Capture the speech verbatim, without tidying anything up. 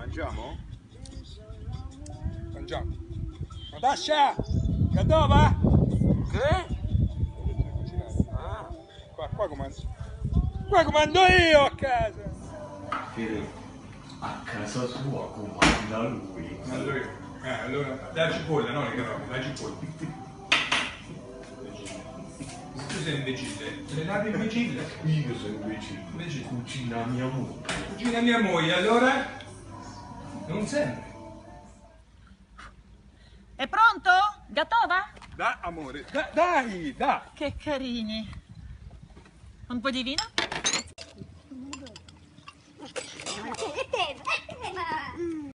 Mangiamo? Mangiamo. Natascia! Gadova? Che? Ah. Qua, qua comando. Qua comando io a casa! Che a casa sua comanda lui. Allora, eh, allora, la cipolla, no le carote, la cipolla. Tu sei imbecille, sei nato imbecille? Io sono invece Invece cucina mia moglie. cucina mia moglie, allora? Non sempre. È pronto? Gatova? Da, amore, da, dai, dai! Che carini. Un po' di vino?